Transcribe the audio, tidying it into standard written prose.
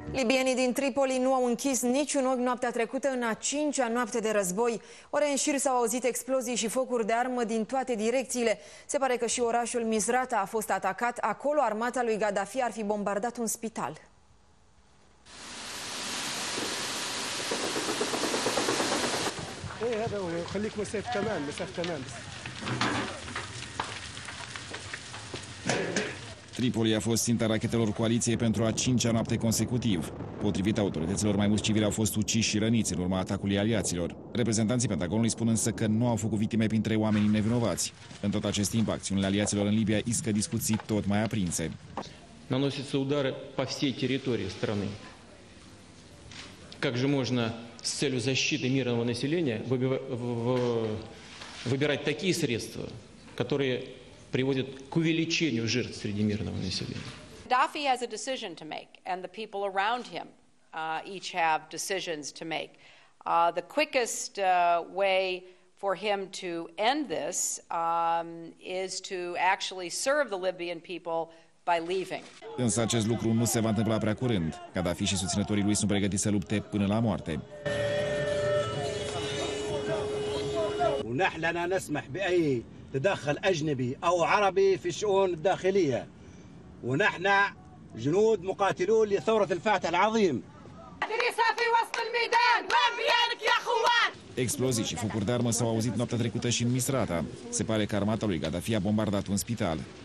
Libienii din Tripoli nu au închis niciun ochi noaptea trecută în a 5-a noapte de război. Ore în șir s-au auzit explozii și focuri de armă din toate direcțiile. Se pare că și orașul Misrata a fost atacat. Acolo armata lui Gaddafi ar fi bombardat un spital. Tripoli a fost ținta rachetelor coaliției pentru a 5-a noapte consecutiv. Potrivit autorităților, mai mulți civili au fost uciși și răniți în urma atacului aliaților. Reprezentanții Pentagonului spun însă că nu au făcut victime printre oamenii nevinovați. În tot acest timp, acțiunile aliaților în Libia iscă discuții tot mai aprinse. Наносятся удары по всей территории страны. Как же можно с целью защиты мирного населения выбирать такие средства, которые приводят к увеличению жертв среди мирного населения? Gaddafi has a decision to make, and the people around him each have decisions to make. The quickest way for him to end this is to actually serve the Libyan people by leaving. Însă acest lucru nu se va întâmpla prea curând. Gaddafi și susținătorii lui sunt pregătiți să lupte până la moarte. ونحن لا نسمح بأي تدخل أجنبي أو عربي في الشؤون الداخلية ونحن جنود مقاتلون لثورة الفتح العظيم. في وسط الميدان وين بيانك يا اخوان. Explozii și focuri de armă s-au auzit noaptea trecută și în Misrata. Se pare că armata lui Gaddafi a bombardat un spital.